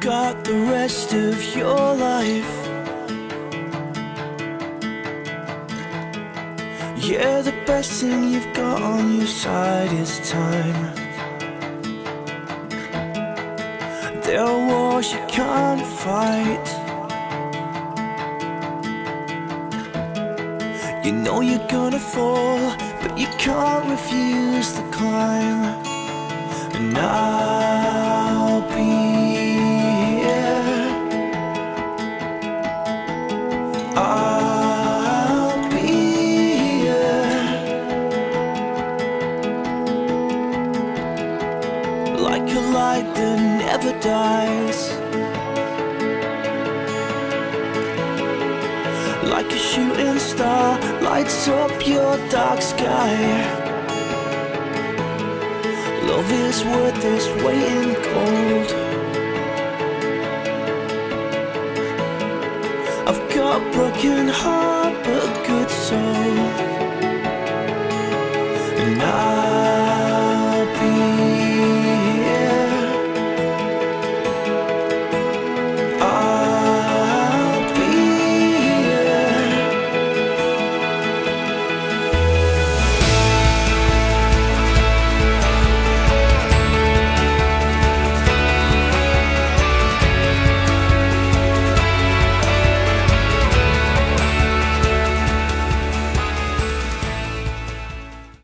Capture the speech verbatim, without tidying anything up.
got the rest of your life. Yeah, the best thing you've got on your side is time. There are wars you can't fight. You know you're gonna fall, but you can't refuse the climb. And I'll be here. I'll be here. Like a light that never dies. Like a shooting star lights up your dark sky. Love is worth its weight in gold. I've got a broken heart but a good soul.